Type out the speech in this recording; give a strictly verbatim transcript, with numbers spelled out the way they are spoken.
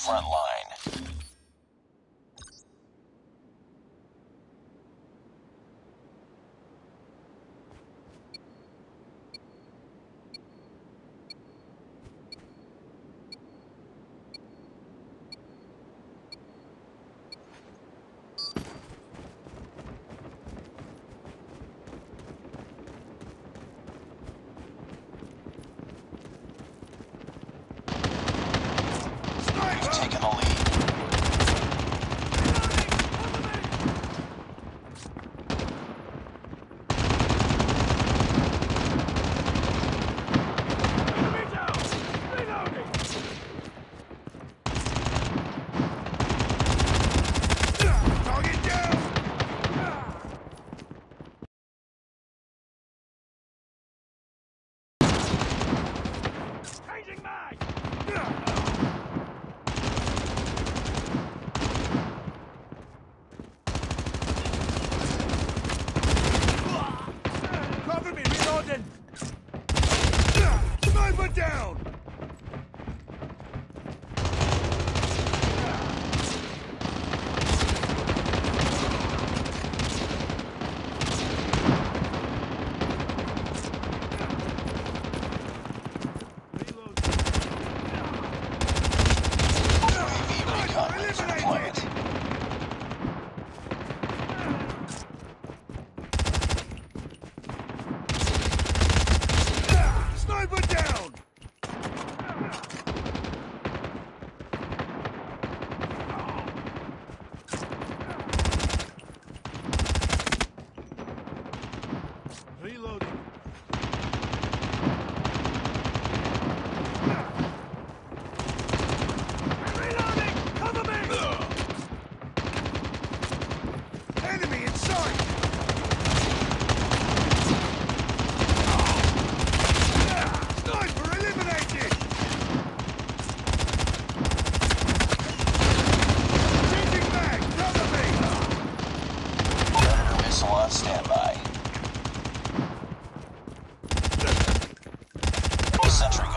front line. We've taken the lead. Cover me, reloading! Sniper down! U A V recon base deployment. Sniper down! Reloading. Reloading! Cover me! Enemy in sight! Sniper eliminated! Changing mag! Cover me! Predator missile on standby. Sentry